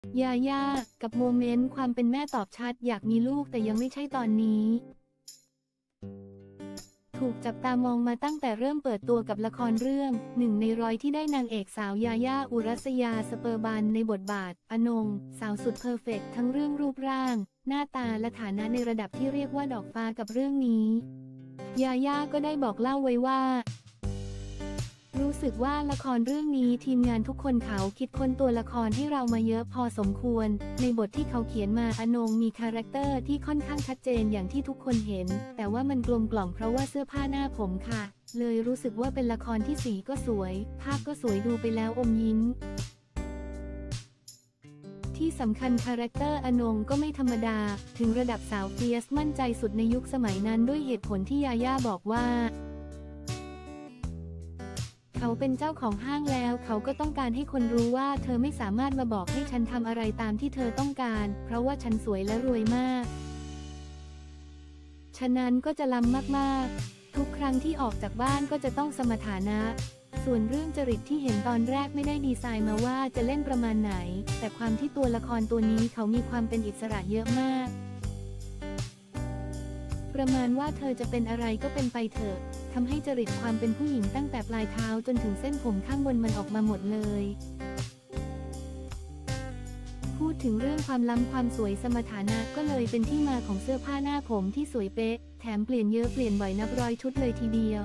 ยาย่ากับโมเมนต์ความเป็นแม่ตอบชัดอยากมีลูกแต่ยังไม่ใช่ตอนนี้ถูกจับตามองมาตั้งแต่เริ่มเปิดตัวกับละครเรื่อง1 ใน 100ที่ได้นางเอกสาวยาย่าอุรัสยาสเปอร์บันในบทบาทอนงสาวสุดเพอร์เฟกต์ทั้งเรื่องรูปร่างหน้าตาและฐานะในระดับที่เรียกว่าดอกฟ้ากับเรื่องนี้ยาย่าก็ได้บอกเล่าไว้ว่ารู้สึกว่าละครเรื่องนี้ทีมงานทุกคนเขาคิดค้นตัวละครให้เรามาเยอะพอสมควรในบทที่เขาเขียนมาอนงมีคาแรคเตอร์ที่ค่อนข้างชัดเจนอย่างที่ทุกคนเห็นแต่ว่ามันกลมกล่อมเพราะว่าเสื้อผ้าหน้าผมค่ะเลยรู้สึกว่าเป็นละครที่สีก็สวยภาพก็สวยดูไปแล้วอมยิ้มที่สำคัญคาแรคเตอร์อนงก็ไม่ธรรมดาถึงระดับสาวเฟียสมั่นใจสุดในยุคสมัยนั้นด้วยเหตุผลที่ยาย่าบอกว่าเขาเป็นเจ้าของห้างแล้วเขาก็ต้องการให้คนรู้ว่าเธอไม่สามารถมาบอกให้ฉันทำอะไรตามที่เธอต้องการเพราะว่าฉันสวยและรวยมากฉะนั้นก็จะล้ำมากๆทุกครั้งที่ออกจากบ้านก็จะต้องสมฐานะส่วนเรื่องจริตที่เห็นตอนแรกไม่ได้ดีไซน์มาว่าจะเล่นประมาณไหนแต่ความที่ตัวละครตัวนี้เขามีความเป็นอิสระเยอะมากประมาณว่าเธอจะเป็นอะไรก็เป็นไปเถอะทำให้จริตความเป็นผู้หญิงตั้งแต่ปลายเท้าจนถึงเส้นผมข้างบนมันออกมาหมดเลยพูดถึงเรื่องความล้ำความสวยสมรรถนะก็เลยเป็นที่มาของเสื้อผ้าหน้าผมที่สวยเป๊ะแถมเปลี่ยนเยอะเปลี่ยนบ่อยนับร้อยชุดเลยทีเดียว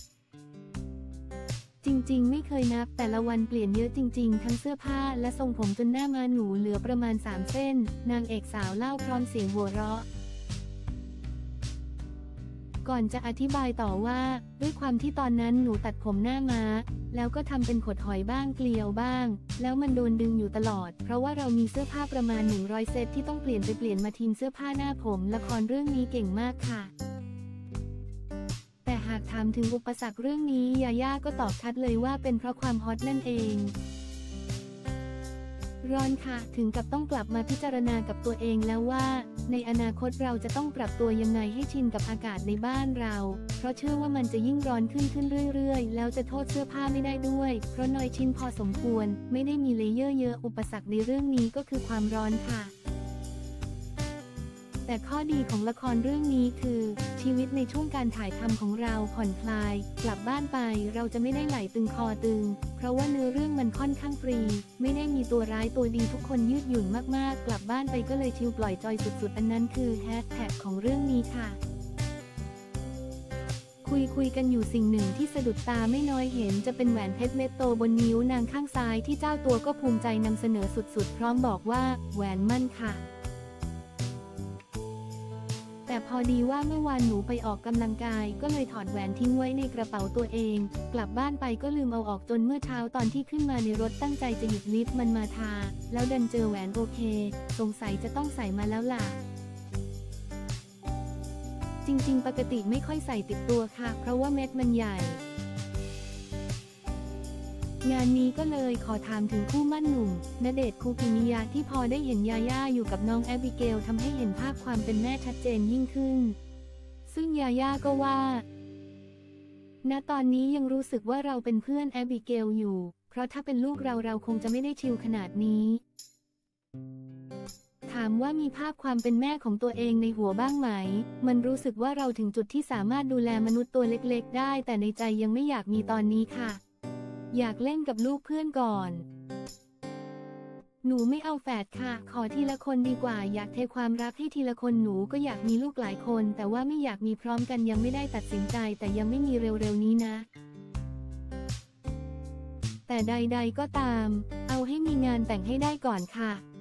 จริงๆไม่เคยนับแต่ละวันเปลี่ยนเยอะจริงๆทั้งเสื้อผ้าและทรงผมจนหน้ามาหนูเหลือประมาณ3เส้นนางเอกสาวเล่าพร้อมเสียงหัวเราะก่อนจะอธิบายต่อว่าด้วยความที่ตอนนั้นหนูตัดผมหน้าม้าแล้วก็ทำเป็นขดหอยบ้างเกลียวบ้างแล้วมันโดนดึงอยู่ตลอดเพราะว่าเรามีเสื้อผ้าประมาณ100เซตที่ต้องเปลี่ยนไปเปลี่ยนมาทีมเสื้อผ้าหน้าผมละครเรื่องนี้เก่งมากค่ะแต่หากถามถึงอุปสรรคเรื่องนี้ยาย่าก็ตอบชัดเลยว่าเป็นเพราะความฮอตนั่นเองร้อนค่ะถึงกับต้องกลับมาพิจารณากับตัวเองแล้วว่าในอนาคตเราจะต้องปรับตัวยังไงให้ชินกับอากาศในบ้านเราเพราะเชื่อว่ามันจะยิ่งร้อนขึ้นเรื่อยๆแล้วจะโทษเสื้อผ้าไม่ได้ด้วยเพราะน้อยชิ้นพอสมควรไม่ได้มีเลเยอร์เยอะอุปสรรคในเรื่องนี้ก็คือความร้อนค่ะแต่ข้อดีของละครเรื่องนี้คือชีวิตในช่วงการถ่ายทำของเราผ่อนคลายกลับบ้านไปเราจะไม่ได้ไหลตึงคอตึงเพราะว่าเนื้อเรื่องมันค่อนข้างฟรีไม่ได้มีตัวร้ายตัวดีทุกคนยืดหยุ่นมากๆกลับบ้านไปก็เลยชิลปล่อยจอยสุดๆอันนั้นคือแฮชแท็กของเรื่องนี้ค่ะคุยกันอยู่สิ่งหนึ่งที่สะดุดตาไม่น้อยเห็นจะเป็นแหวนเพชรเม็ดโตบนนิ้วนางข้างซ้ายที่เจ้าตัวก็ภูมิใจนำเสนอสุดๆพร้อมบอกว่าแหวนมั่นค่ะแต่พอดีว่าเมื่อวานหนูไปออกกำลังกายก็เลยถอดแหวนทิ้งไว้ในกระเป๋าตัวเองกลับบ้านไปก็ลืมเอาออกจนเมื่อเช้าตอนที่ขึ้นมาในรถตั้งใจจะหยิบลิปมันมาทาแล้วดันเจอแหวนโอเคสงสัยจะต้องใส่มาแล้วล่ะจริงๆปกติไม่ค่อยใส่ติดตัวค่ะเพราะว่าเม็ดมันใหญ่งานนี้ก็เลยขอถามถึงคู่มั่นหนุ่มณเดชน์ คูกิมิยะที่พอได้เห็นยาย่าอยู่กับน้องแอบิเกลทำให้เห็นภาพความเป็นแม่ชัดเจนยิ่งขึ้นซึ่งยาย่าก็ว่าณตอนนี้ยังรู้สึกว่าเราเป็นเพื่อนแอบิเกลอยู่เพราะถ้าเป็นลูกเราคงจะไม่ได้ชิลขนาดนี้ถามว่ามีภาพความเป็นแม่ของตัวเองในหัวบ้างไหมมันรู้สึกว่าเราถึงจุดที่สามารถดูแลมนุษย์ตัวเล็กๆได้แต่ในใจยังไม่อยากมีตอนนี้ค่ะอยากเล่นกับลูกเพื่อนก่อนหนูไม่เอาแฝดค่ะขอทีละคนดีกว่าอยากเทความรักให้ทีละคนหนูก็อยากมีลูกหลายคนแต่ว่าไม่อยากมีพร้อมกันยังไม่ได้ตัดสินใจแต่ยังไม่มีเร็วๆนี้นะแต่ใดๆก็ตามเอาให้มีงานแต่งให้ได้ก่อนค่ะ